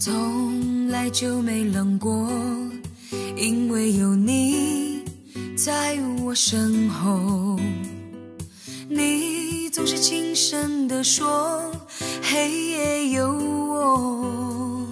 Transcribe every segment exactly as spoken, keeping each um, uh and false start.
从来就没冷过，因为有你在我身后。你总是轻声地说，黑夜有我。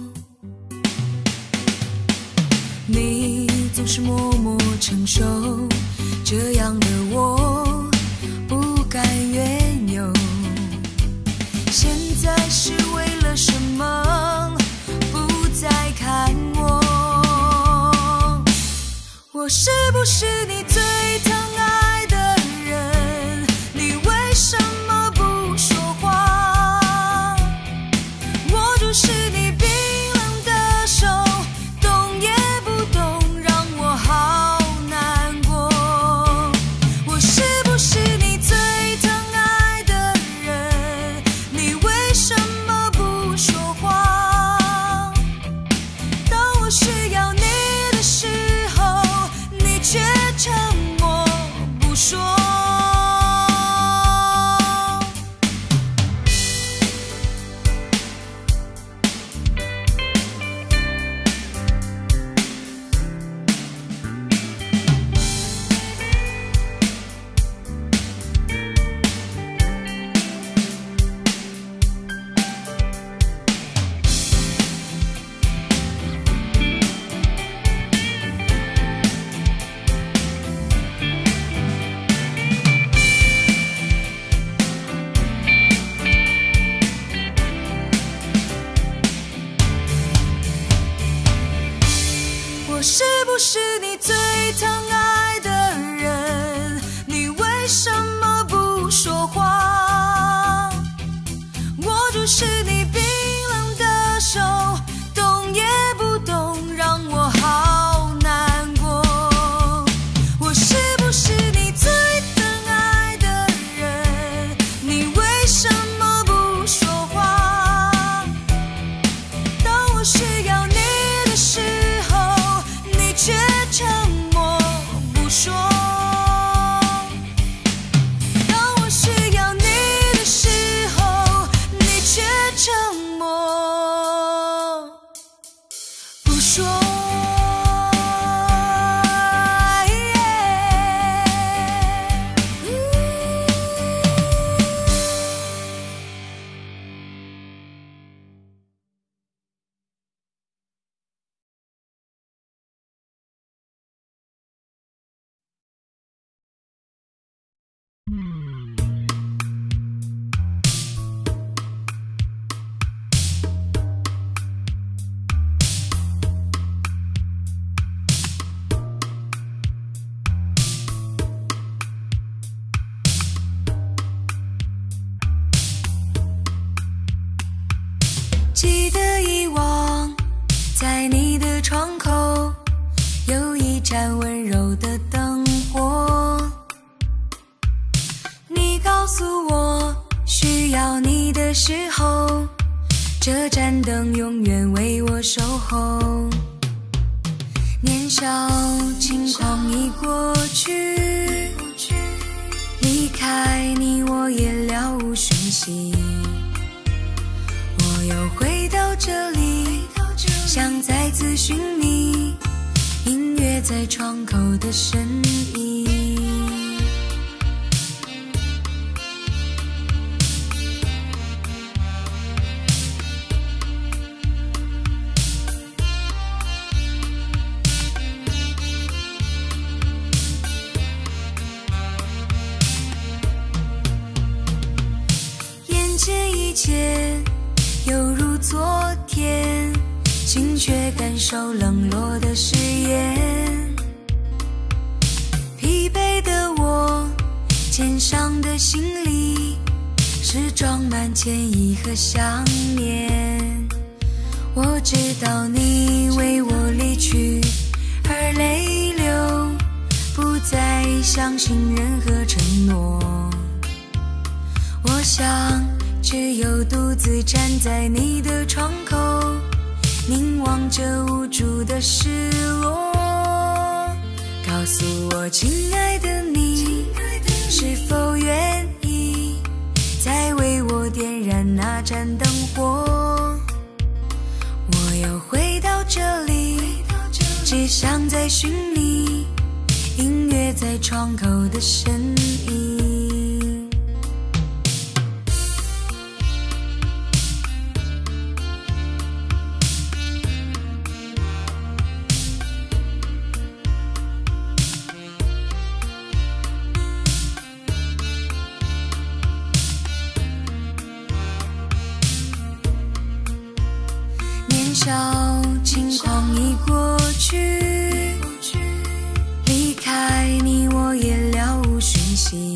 你总是默默承受，这样的我不甘愿有。现在是为了什么不再看我？我是不是你最疼爱的人？你为什么不说话？握住是你冰冷的手，动也不动，让我好难过。我是不是你最疼爱的人？你为什么不说话？当我需要你的时候，你却沉默不说。我是不是你最疼爱的人？你为什么不说话？握住是你冰冷的手，动也不动，让我好难过。我是不是你最疼爱的人？你为什么不说话？当我需要你的时候，却沉默不说。当我需要你的时候，你却沉默不说。记得以往，在你的窗口有一盏温柔的灯火。你告诉我，需要你的时候，这盏灯永远为我守候。年少轻狂已过去，离开你我也了无讯息。我又回到这里，想再次寻你，音乐在窗口的声音。眼前一切犹如昨天，心却感受冷落的誓言。疲惫的我，肩上的行李是装满歉意和想念。我知道你为我离去而泪流，不再相信任何承诺。我想只有独自站在你的窗口，凝望着无助的失落。告诉我，亲爱的你，是否愿意再为我点燃那盏灯火？我又这里，只想再寻你，音乐在窗口的身影。年少轻狂已过去，离开你我也了无讯息，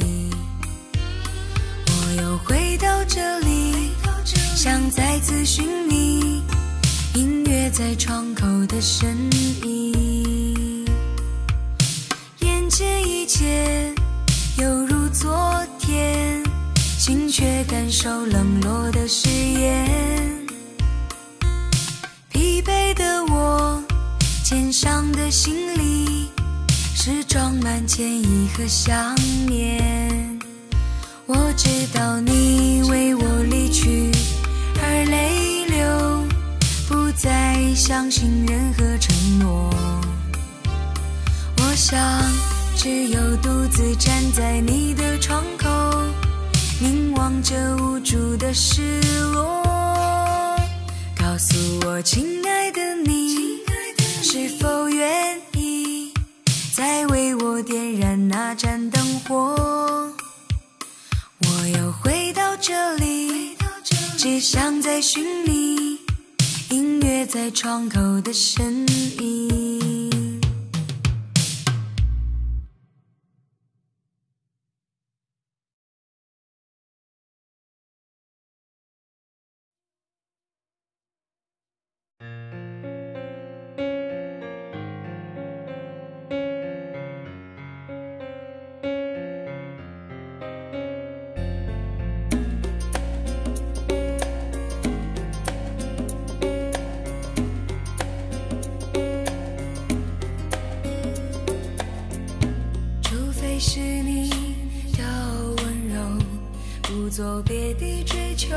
我又回到这里，想再次寻你，音乐在窗口的身影。眼前一切犹如昨天，心却感受冷落的誓言。疲惫的我，肩上的行李是装满歉意和想念。我知道你为我离去而泪流，不再相信任何承诺。我想只有独自站在你的窗口，凝望着无助的失落。告诉我亲爱的你，是否愿意再为我点燃那盏灯火。我又回到这里，只想再寻你，音乐在窗口的身影。是你的温柔，不做别的追求，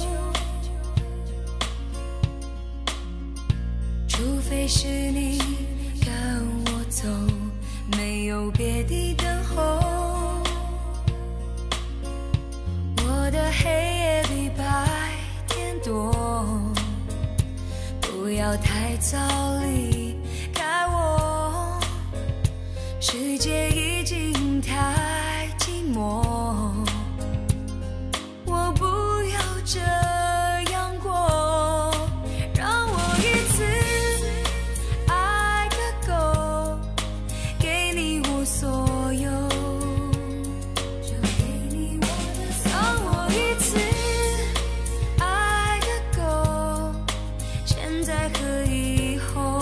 除非是你跟我走，没有别的等候。我的黑夜比白天多，不要太早离开我，世界已经太寂寞，我不要这样过，让我一次爱个够，给你我所有，就给你我的所有，让我一次爱个够，现在和以后。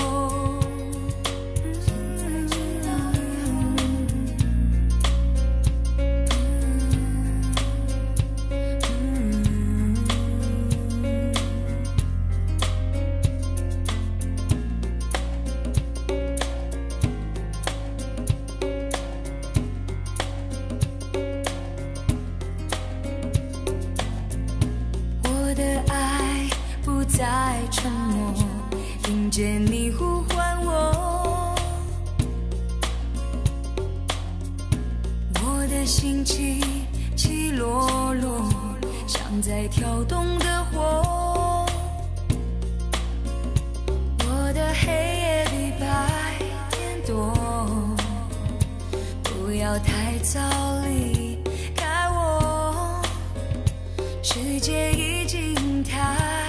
在沉默，听见你呼唤我，我的心起起落落，像在跳动的火。我的黑夜比白天多，不要太早离开我，世界已经太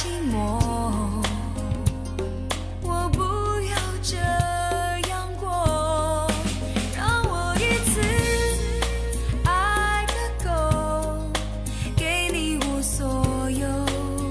我不要这样过，让我一次爱个够，给你我所有。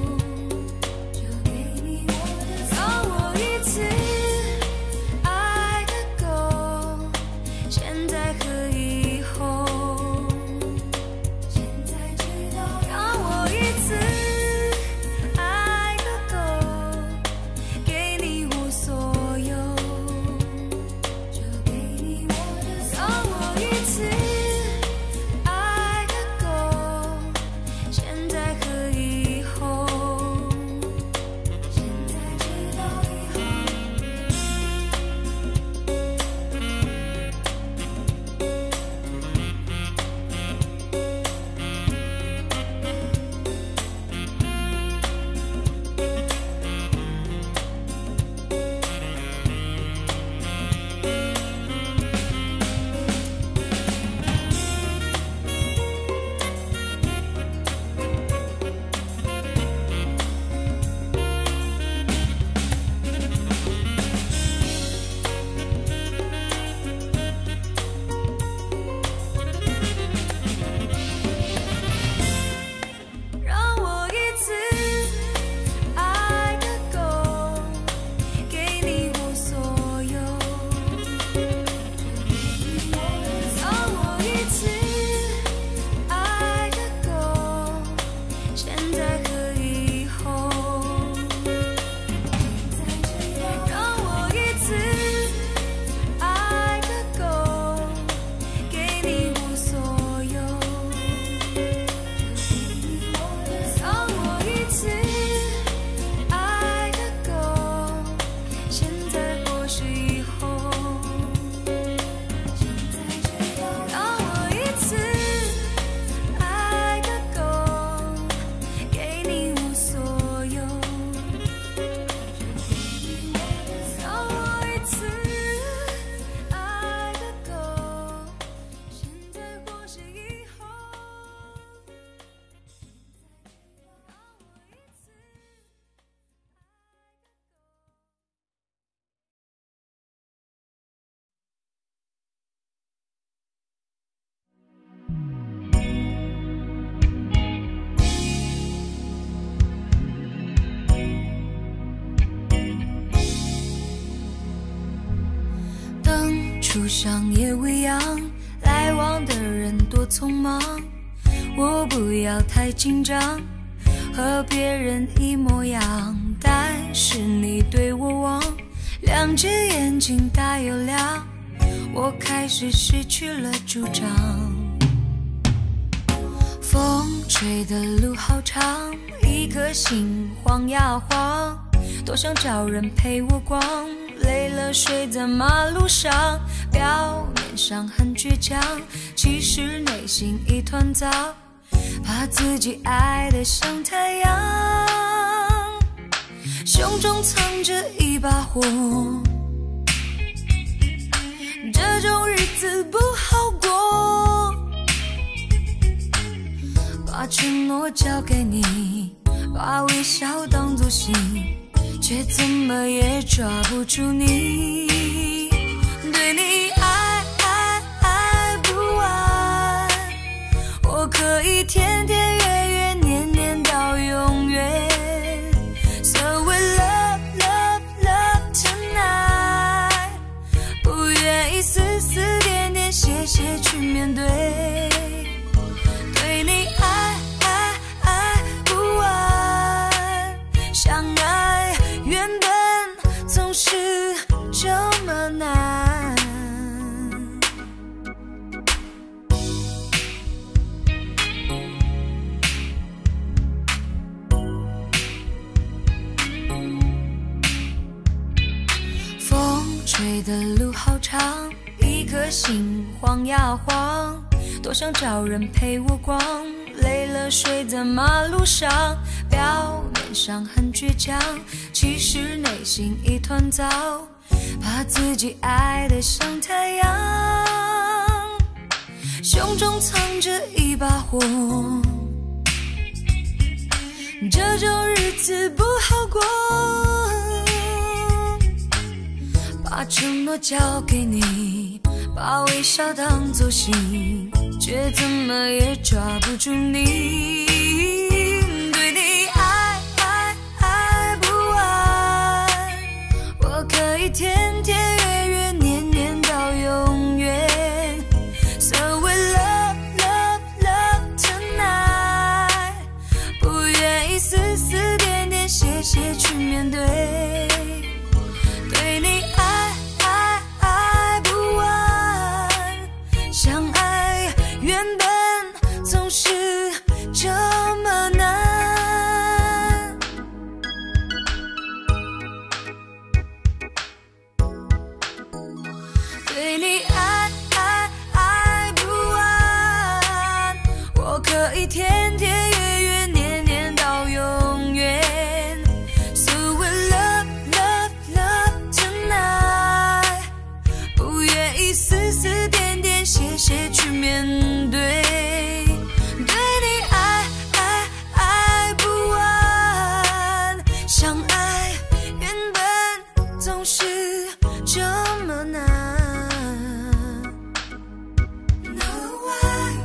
生初上也未央，来往的人多匆忙，我不要太紧张，和别人一模样，但是你对我望，两只眼睛大又亮，我开始失去了主张。风吹的路好长，一颗心晃呀晃，多想找人陪我逛，累了睡在马路上，表面上很倔强，其实内心一团糟，怕自己爱得像太阳，胸中藏着一把火，这种日子不好过，把承诺交给你，把微笑当作信，却怎么也抓不住你，对你爱爱爱不完，我可以天天月月年年到永远， So we love love love tonight， 不愿意丝丝点点谢谢去面对，对你爱爱爱不完，相爱原本总是这么难。风吹的路好长，一颗心晃呀晃，多想找人陪我逛，累了睡在马路上，表面上很倔强，其实内心一团糟，怕自己爱得像太阳，胸中藏着一把火，这种日子不好过，把承诺交给你，把微笑当作信，却怎么也抓不住你，对你爱爱爱不完，我可以天天月月年年到永远， So we love love love tonight， 不愿意丝丝点点谢谢去面对，对你爱爱爱不完，相爱原本总是这么难，对你爱爱爱不完，我可以天天月月年年到永远， So we love love love tonight， 不愿意丝丝点点谢谢去面对，对你爱爱爱不完，相爱原本总是这么难。No, I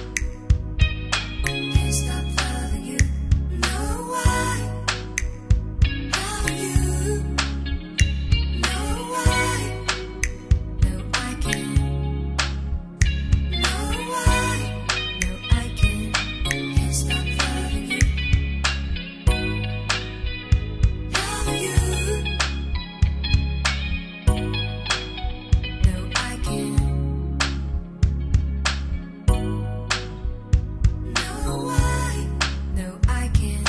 can't stop loving you. No, I love you. No, I, no, I can't. No, I, no, I can't. Can't stop loving you. Love you. No, I can't. No, I, no, I can't.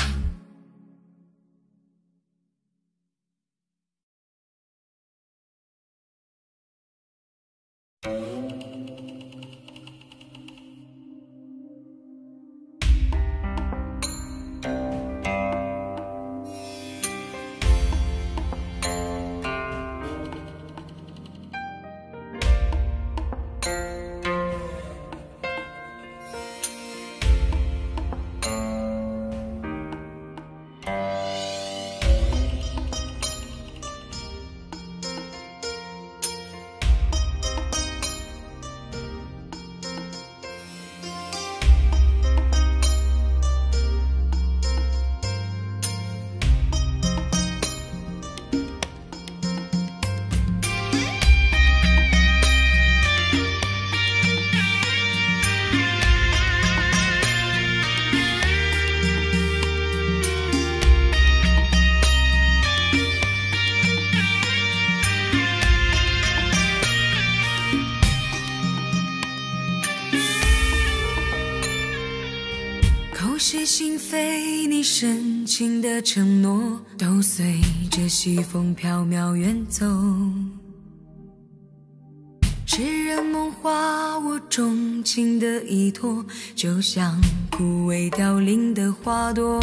口是心非，你深情的承诺都随着西风飘渺远走。痴人梦话，我钟情的依托，就像枯萎凋零的花朵。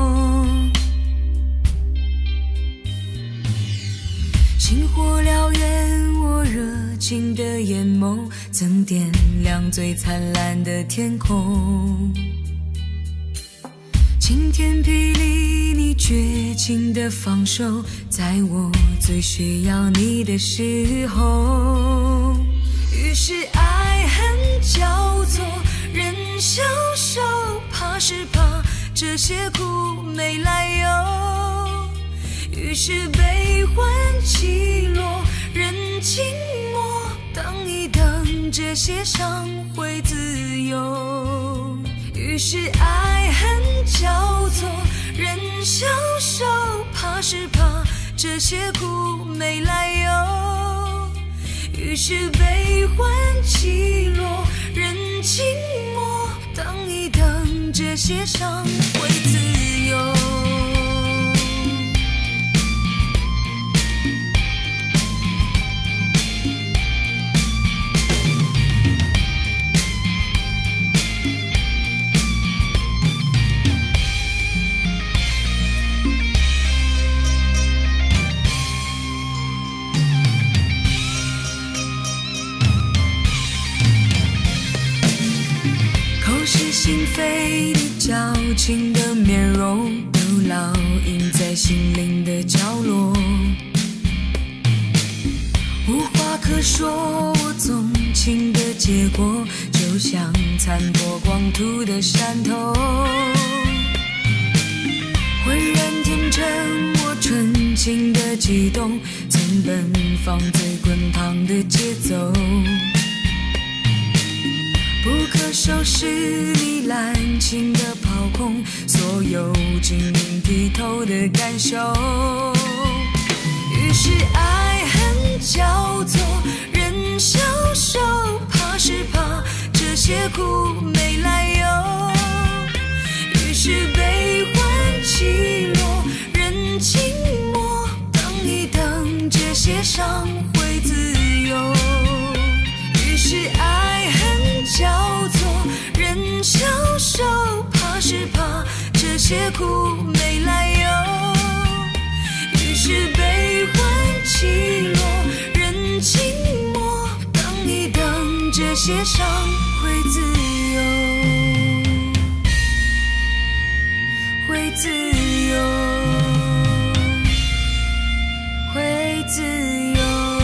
星火燎原，我热情的眼眸曾点亮最灿烂的天空。晴天霹雳，你绝情的放手，在我最需要你的时候。于是爱恨交错，人消瘦，怕是怕这些苦没来由。于是悲欢起落，人静默，等一等，这些伤会自由。于是爱恨交错，人消瘦，怕是怕这些苦没来由。于是悲欢起落，人静默，等一等，这些伤会自由。是心非，你矫情的面容都烙印在心灵的角落。无话可说，我纵情的结果就像残破光秃的山头。浑然天成，我纯情的悸动，曾奔放最滚烫的节奏。不可收拾你滥情的抛空，所有晶莹剔透的感受。于是爱恨交错，人消瘦，怕是怕这些苦没来由。于是悲欢起落，人静默，等一等，这些伤会自由。于是爱恨交错，人消瘦，怕是怕这些苦没来由。于是悲欢起落，人静默，等一等，这些伤会自由，会自由，会自由。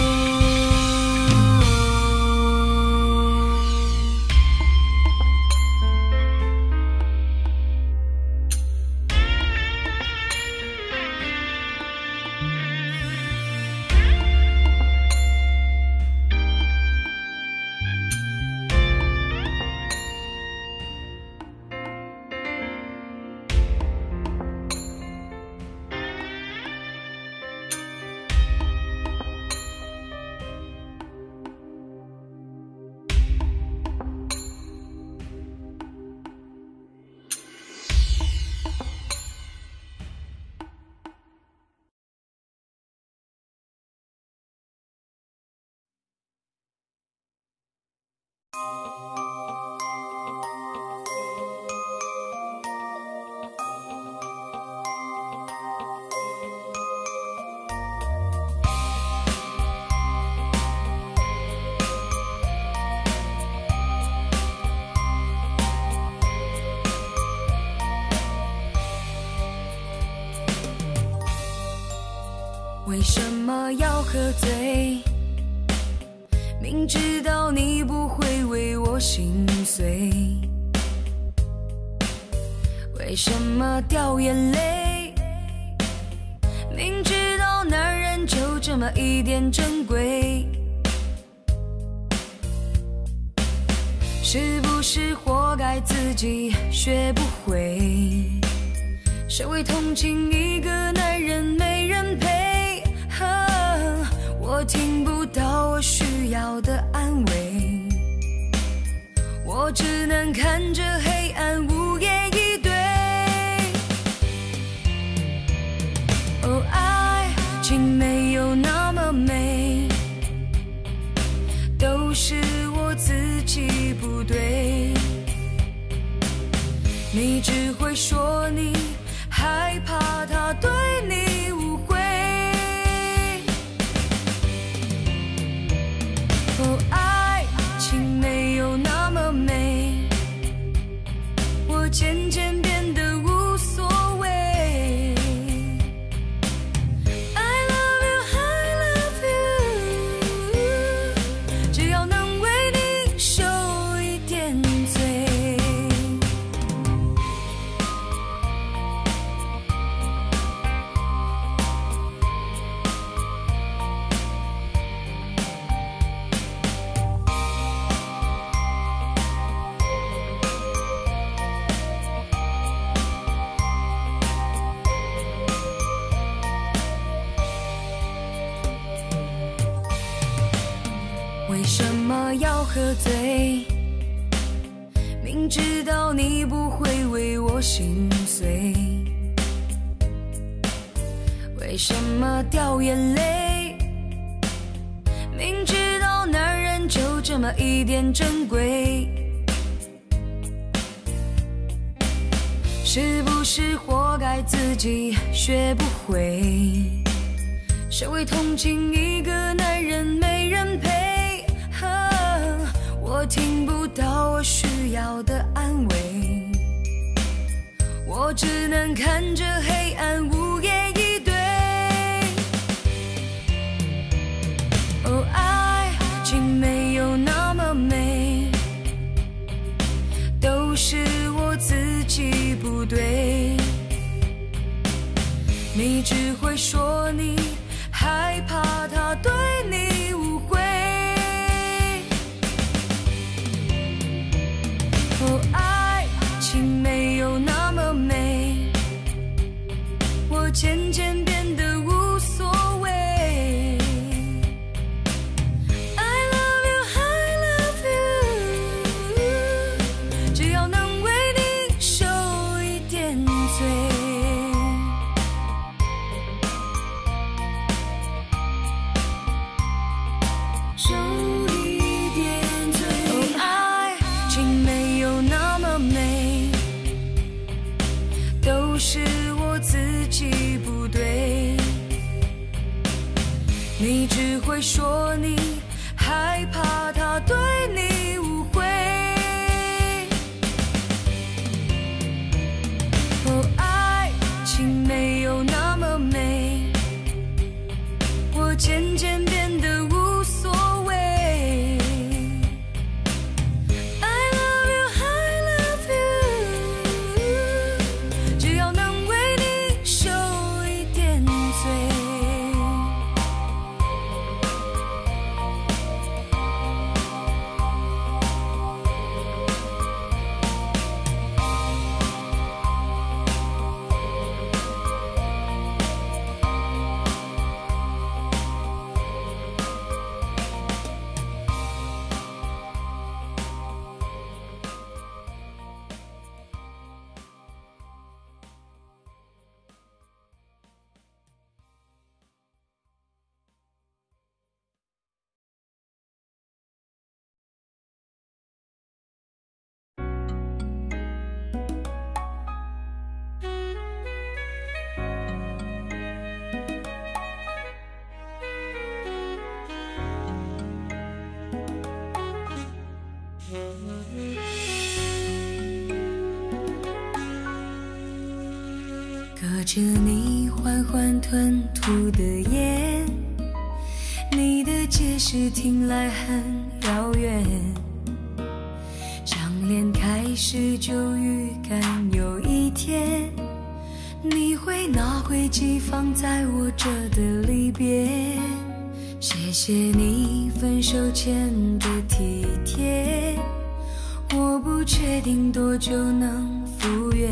为什么要喝醉？明知道你不会为我心碎，为什么掉眼泪？明知道男人就这么一点珍贵，是不是活该自己学不会？谁会同情一个男人没人陪？我听不到我需要的安慰，我只能看着黑暗无言以对。 是我自己不对。你只会说你害怕他对你误会。哦，爱情没有那么美，我渐渐变得无所谓。为什么要喝醉？明知道你不会为我心碎。为什么掉眼泪？明知道男人就这么一点珍贵。是不是活该自己学不会？谁会同情一个男人没人陪？我听不到我需要的安慰，我只能看着黑暗无言以对。哦，爱情没有那么美，都是我自己不对。你只会说你害怕他对你误会。哦，爱情没有那么美，我渐渐变得无所谓。I love you, I love you， 只要能为你受一点罪。受一点罪。哦，爱情没有那么美，都是我自己不对。你只会说你害怕他对你误会。哦，爱情没有那么美，我渐渐变得无所谓。隔着你缓缓吞吐的烟，你的解释听来很遥远，像连开始就预感有一天你会拿回寄放在我这的离别。谢谢你分手前的体贴，我不确定多久能复原，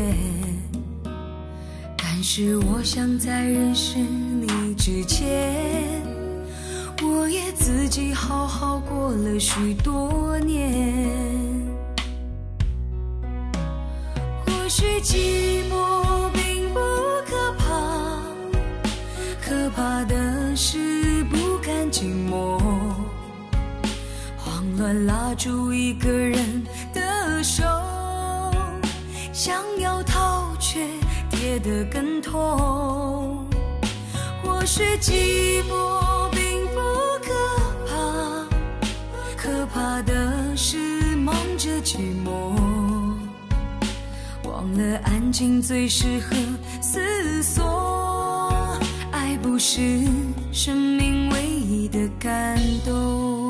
但是我想在认识你之前，我也自己好好过了许多年。或许寂寞并不可怕，可怕的是不甘寂寞，慌乱乱拉住一个人的手，想要逃却跌得更痛。或许寂寞并不可怕，可怕的是忙着寂寞，忘了安静最适合思索。爱不是生命唯一的感动。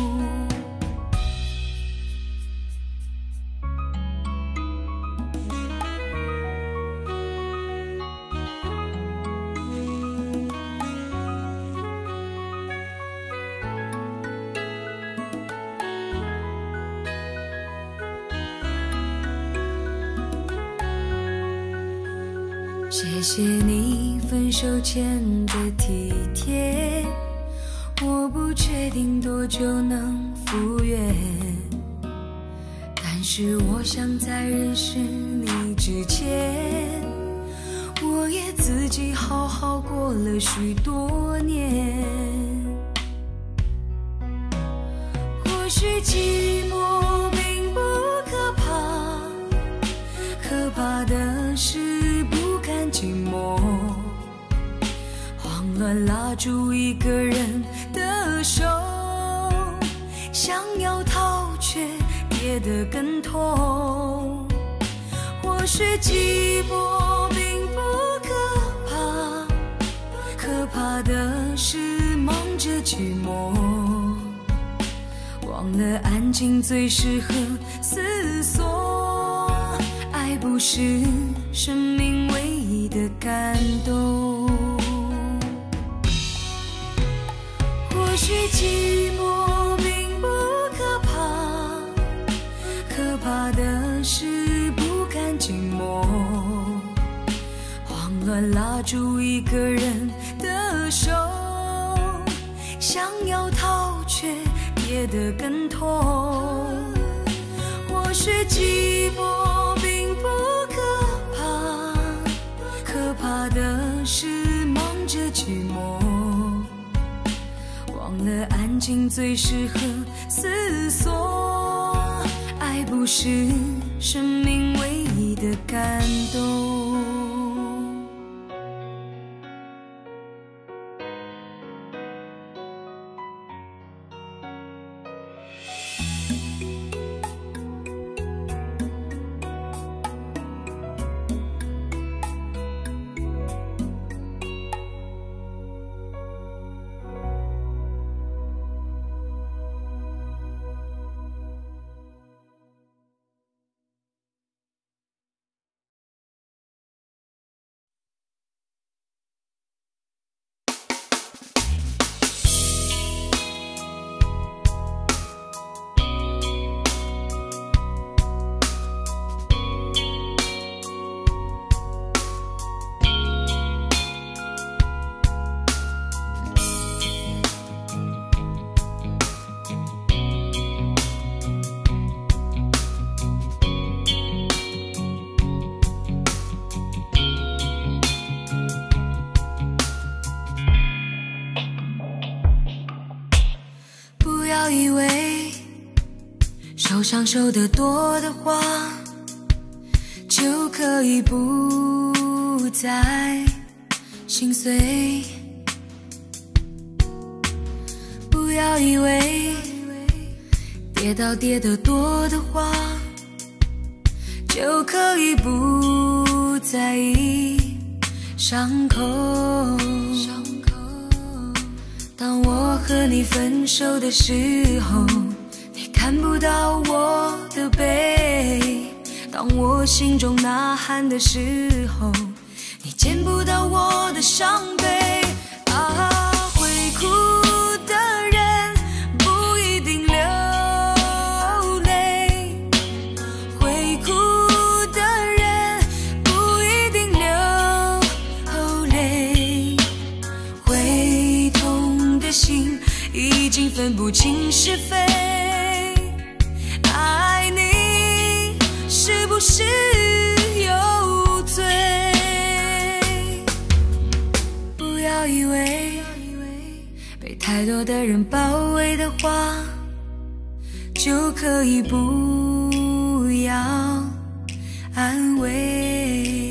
谢谢你分手前的体贴，我不确定多久能复原，但是我想在认识你之前，我也自己好好过了许多年。或许寂寞并不可怕，可怕的是不甘寂寞，慌乱拉住一个人的手，想要逃却跌得更痛。或许寂寞并不可怕，可怕的是忙着寂寞，忘了安静最适合思索。爱不是生命唯一的感动。或许寂寞并不可怕，可怕的是不甘寂寞，慌乱拉住一个人的手，想要逃却跌得更痛。或许寂寞并不可怕，可怕的是忙着寂寞，忘了安静最适合思索。爱不是生命唯一的感动。不要以为受伤受得多的话，就可以不再心碎。不要以为跌倒跌得多的话，就可以不在意伤口。当我和你分手的时候，你看不到我的背；当我心中呐喊的时候，你见不到我的伤悲。啊，会哭的人不一定流泪，会哭的人不一定流泪，会痛的心已经分不清是非。爱你是不是有罪？不要以为被太多的人包围的话， 就可以不要安慰。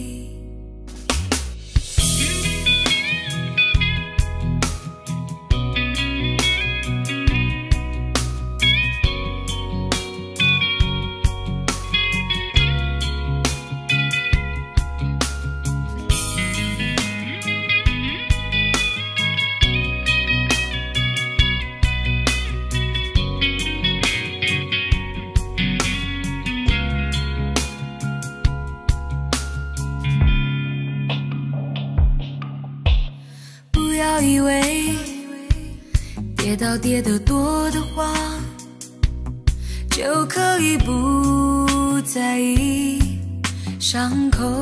不要以为跌倒跌得多的话，就可以不在意伤口。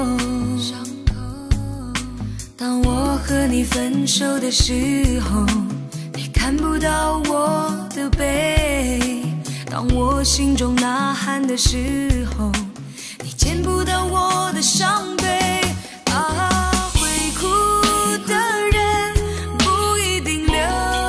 当我和你分手的时候，你看不到我的背；当我心中呐喊的时候，你见不到我的伤悲。啊，会哭的人不一定流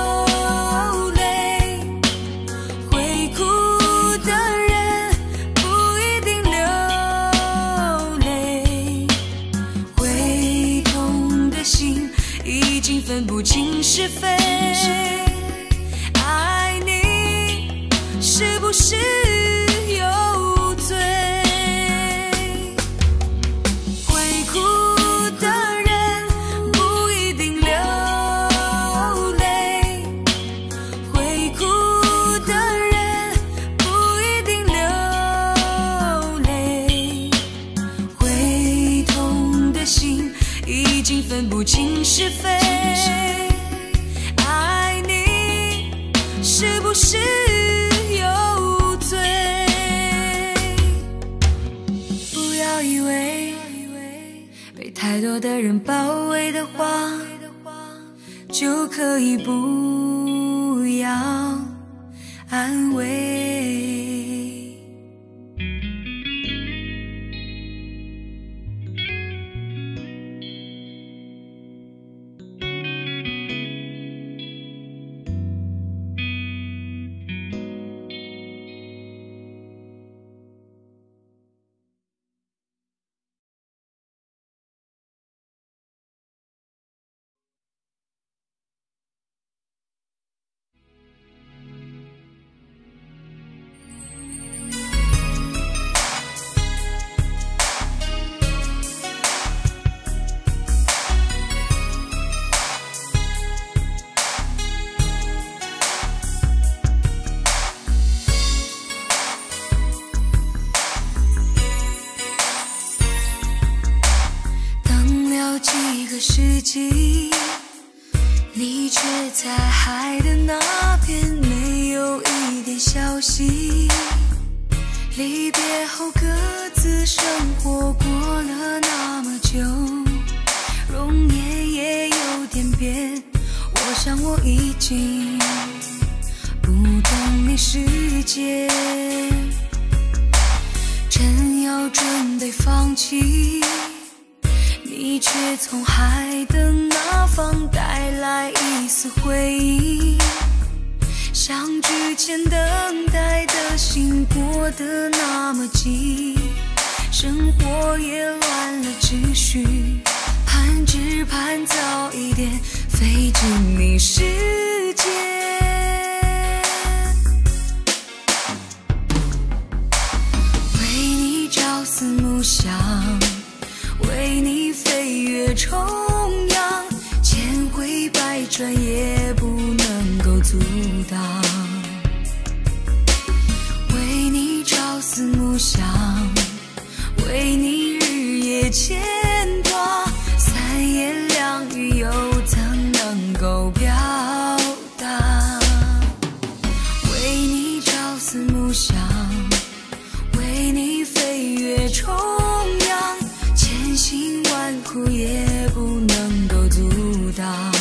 泪，会哭的人不一定流泪，会痛的心已经分不清是非。爱你是不是有罪？会哭的人不一定流泪，会哭的人不一定流泪，会痛的心已经分不清是非。爱你是不是有罪？不要以为被太多的人包围的话，就可以不要安慰。几个世纪，你却在海的那边，没有一点消息。离别后各自生活过了那么久，容颜也有点变，我想我已经不懂你世界。正要准备放弃，你却从海的那方带来一丝回忆，相聚前等待的心过得那么急，生活也乱了秩序，盼只盼早一点飞进你世界。为你朝思暮想，为你飞越重洋，千回百转也不能够阻挡。为你朝思暮想，为你日夜牵挂，三言两语又怎能够表达？为你朝思暮想，为你飞越重洋，千辛万苦也不能够阻挡。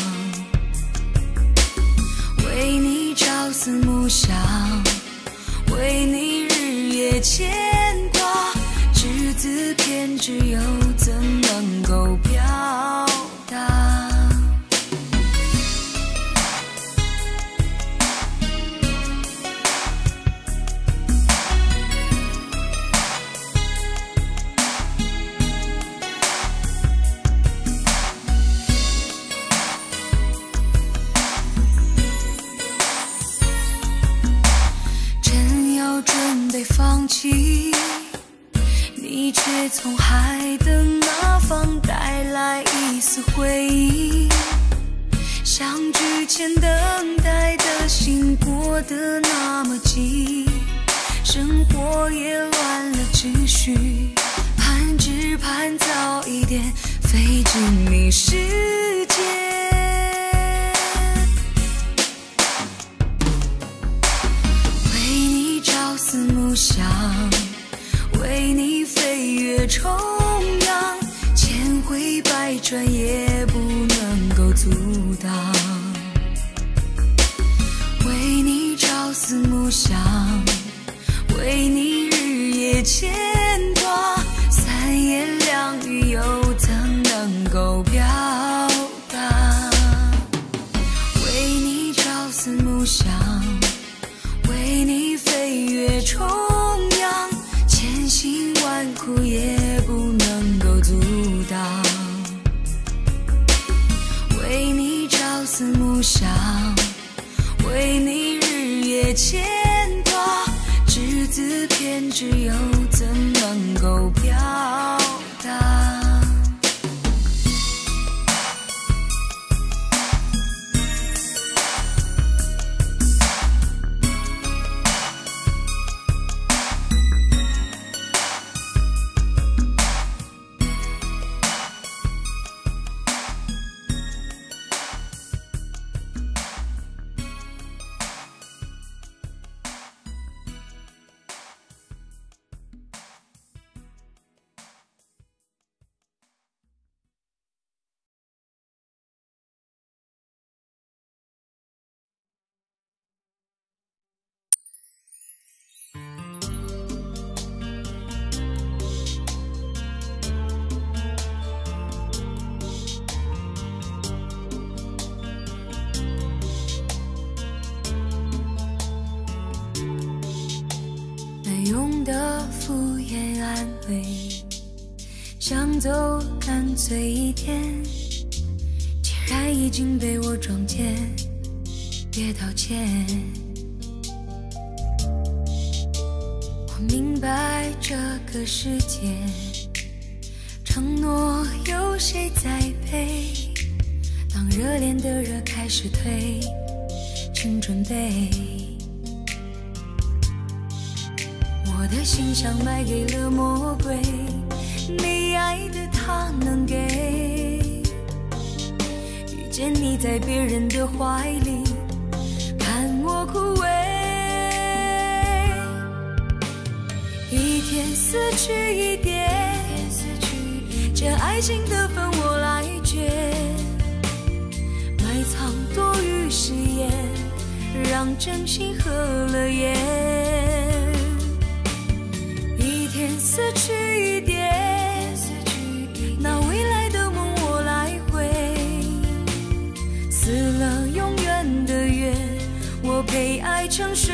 为你朝思暮想，为你日夜牵挂，只字偏执又怎能够表达？ 被放弃，你却从海的那方带来一丝回忆，像之前等待的心过得那么急，生活也乱了秩序，盼只盼早一点飞进你世界。为你朝思暮想，为你飞越重洋，千回百转也不能够阻挡。为你朝思暮想，为你日夜牵挂，三言两语又怎能够表达？为你朝思暮想，为你飞越重洋，千辛万苦也不能够阻挡。为你朝思暮想，为你日夜牵挂，只字片纸又怎能够表达？敷衍安慰，想走干脆一点，既然已经被我撞见，别道歉。我明白这个世界，承诺有谁在背？当热恋的热开始退，请准备。我的心像卖给了魔鬼，你爱的他能给。遇见你在别人的怀里，看我枯萎。一天死去一点，这爱情的分我来决。埋藏多余誓言，让真心合了眼。死去一点，那未来的梦我来回。死了永远的约，我陪爱成睡。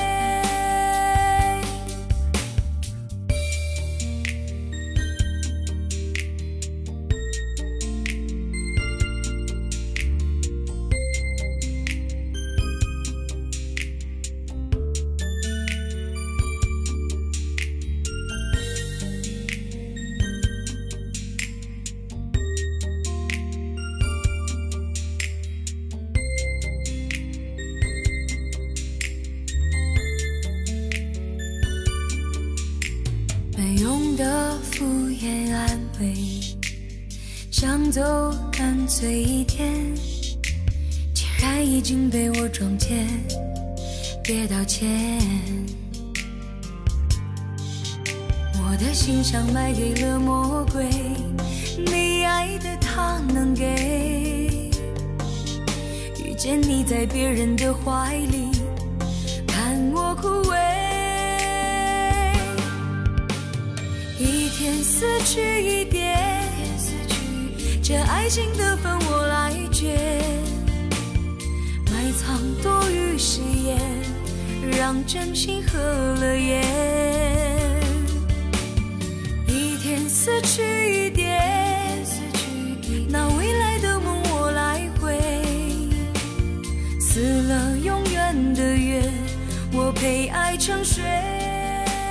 想走干脆一点，既然已经被我撞见，别道歉。我的心像卖给了魔鬼，你爱的他能给。遇见你在别人的怀里，看我枯萎。一天死去一点，这爱情的分我来决。埋藏多余誓言，让真心合了眼。一天死去一点，那未来的梦我来回。死了永远的约，我陪爱成睡。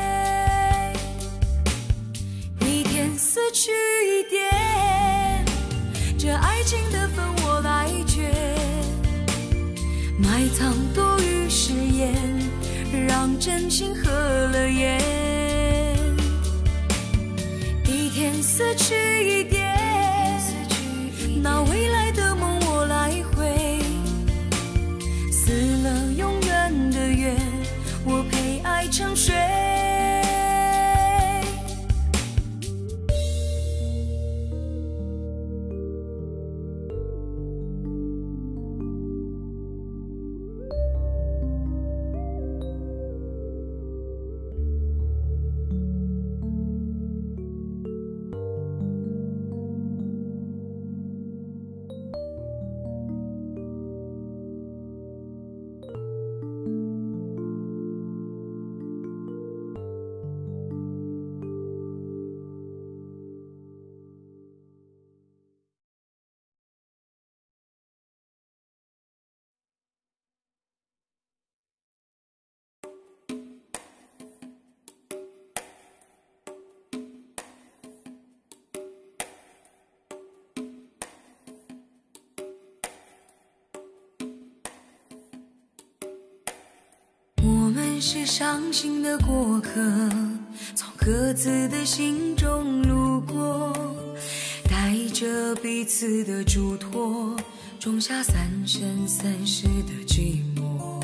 是伤心的过客，从各自的心中路过，带着彼此的嘱托，种下三生三世的寂寞。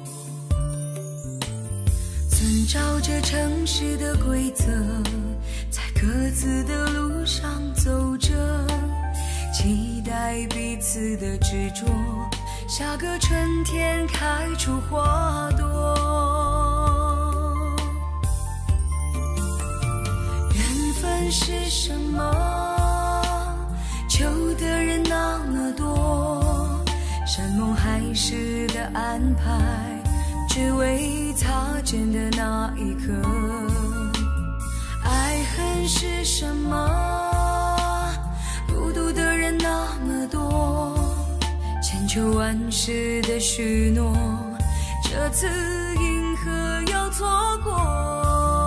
遵照着城市的规则，在各自的路上走着，期待彼此的执着，下个春天开出花朵。缘分是什么？求的人那么多，山盟海誓的安排，只为擦肩的那一刻。爱恨是什么？孤独的人那么多，千秋万世的许诺，这次银河又错过。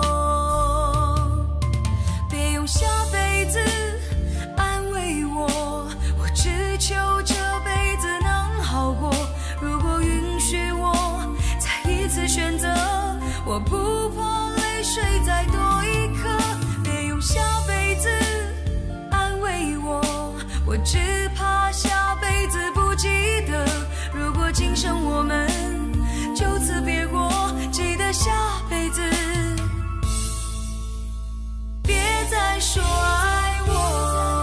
别用下辈子安慰我，我只求这辈子能好过。如果允许我再一次选择，我不怕泪水再多一颗。别用下辈子安慰我，我只怕下辈子不记得。如果今生我们就此别过，记得下辈子别再说爱我。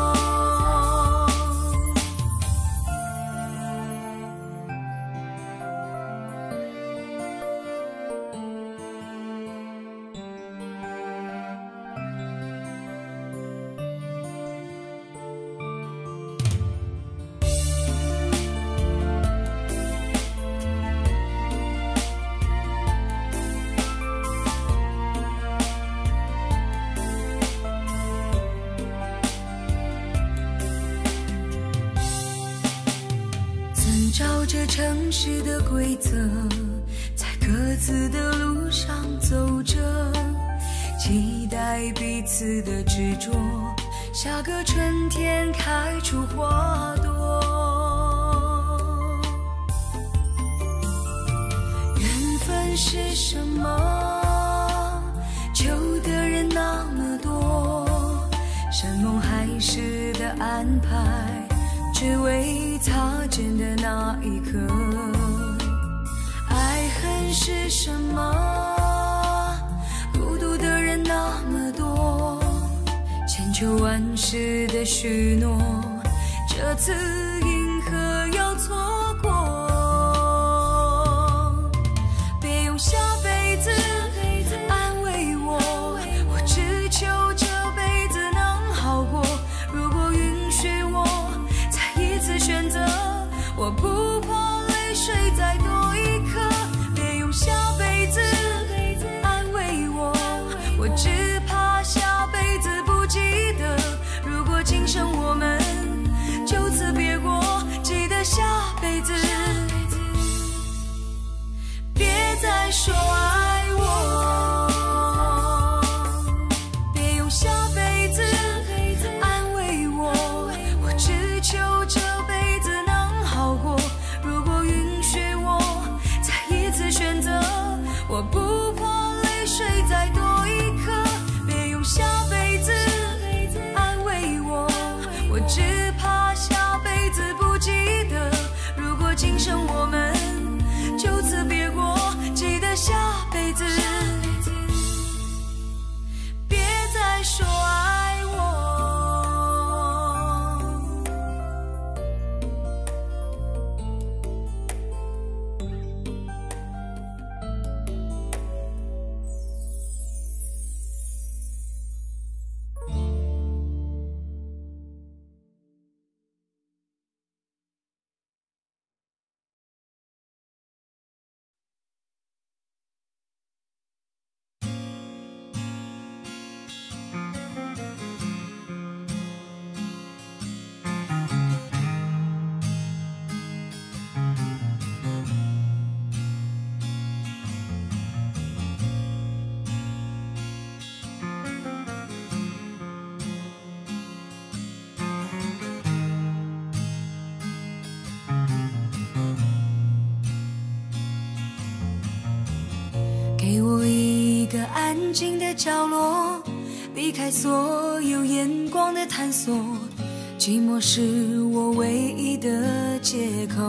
照着城市的规则，在各自的路上走着，期待彼此的执着，下个春天开出花朵。缘分是什么？求的人那么多，山盟海誓的安排，只为擦肩的那一刻。爱恨是什么？孤独的人那么多，千秋万世的许诺，这次银河又错过。别用下辈子安慰我，我只求这辈子能好过。如果允许我一次选择，我不怕泪水再多一颗。别用下辈子安慰我，我只怕下辈子不记得。如果今生我们就此别过，记得下辈子别再说爱我。别用下辈子安慰我，我只求这辈子能好过。如果允许我再一次选择，我不怕泪水再多一颗。别用下辈子安慰我，我只怕下辈子不记得。如果今生我们就此别过，记得下辈子别再说爱我。 个安静的角落，避开所有眼光的探索，寂寞是我唯一的借口。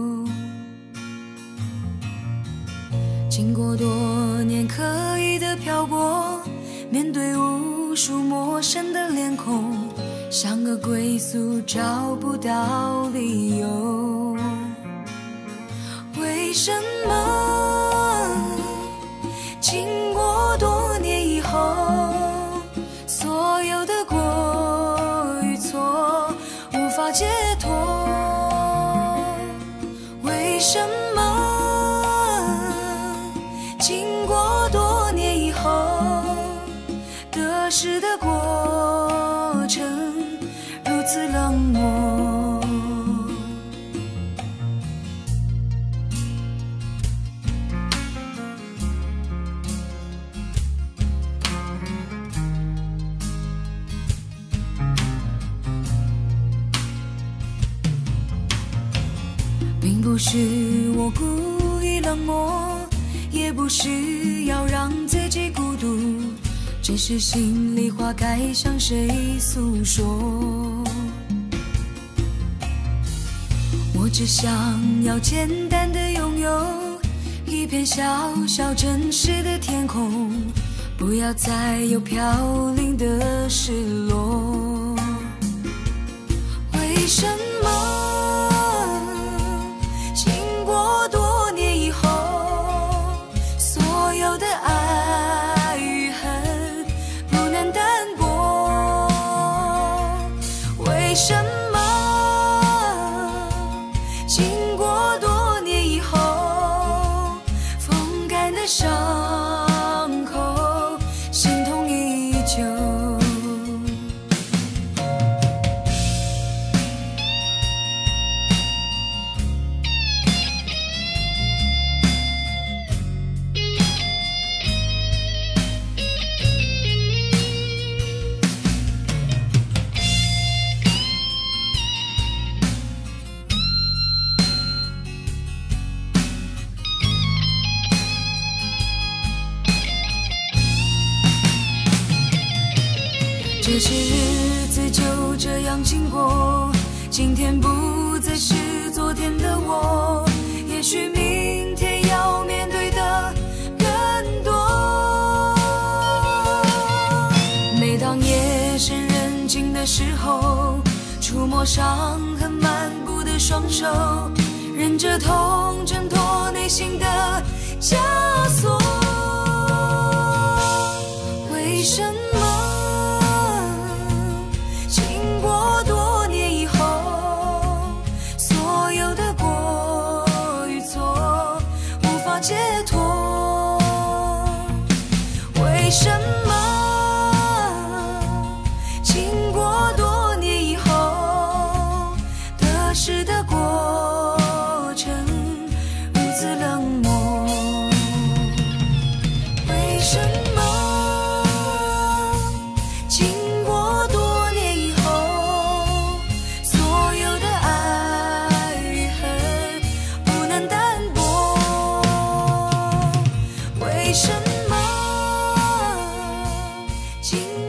经过多年刻意的漂泊，面对无数陌生的脸孔，像个归宿找不到理由。为什么经过多年以后，所有的过与错无法解脱？为什么经过多年以后，得失的过程如此冷漠？并不是我故意冷漠，也不是要让自己孤独，只是心里话该向谁诉说。我只想要简单的拥有一片小小真实的天空，不要再有飘零的失落。为什么经过多年以后，所有的爱与恨不能淡薄？为什么经过多年以后，风干的伤口心痛依旧？这些日子就这样经过，今天不再是昨天的我，也许明天要面对的更多。每当夜深人静的时候，触摸伤痕漫步的双手，忍着痛挣脱内心的枷锁。为什么经过多年以后，所有的过与错无法解脱？为什么经过多年以后，得失的过程如此冷漠？为什么经过多年以后，所有的爱与恨不能淡薄？为什么经